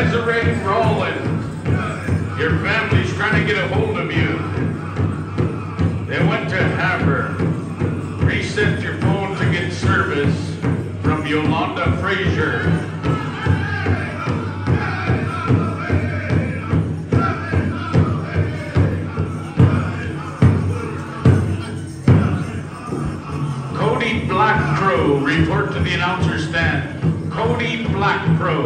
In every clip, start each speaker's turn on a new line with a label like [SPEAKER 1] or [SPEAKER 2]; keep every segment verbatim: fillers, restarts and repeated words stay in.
[SPEAKER 1] Desiree Rollins, your family's trying to get a hold of you. They went to have her. Reset your phone to get service from Yolanda Frazier. Cody Black Crow, report to the announcer stand. Cody Black Crow.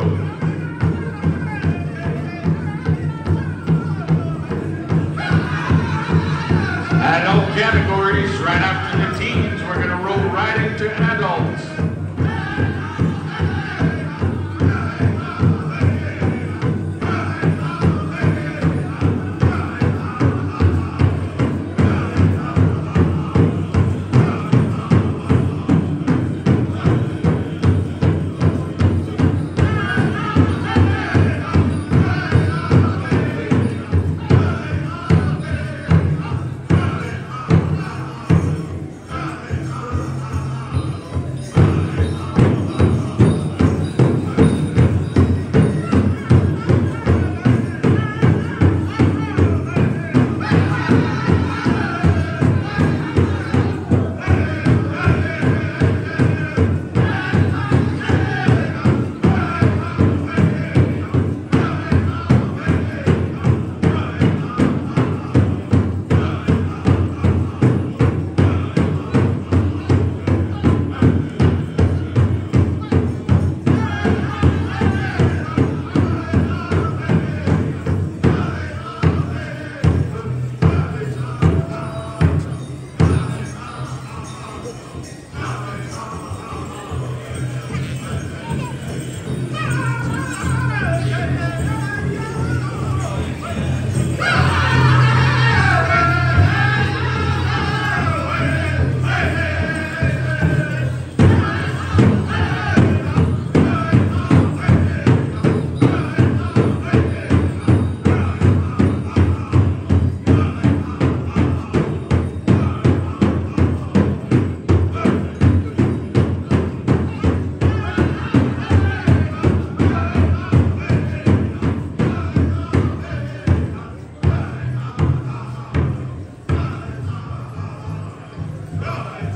[SPEAKER 1] Adult categories, right after the teens, we're going to roll right into adults.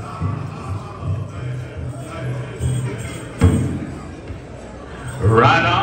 [SPEAKER 1] Right on.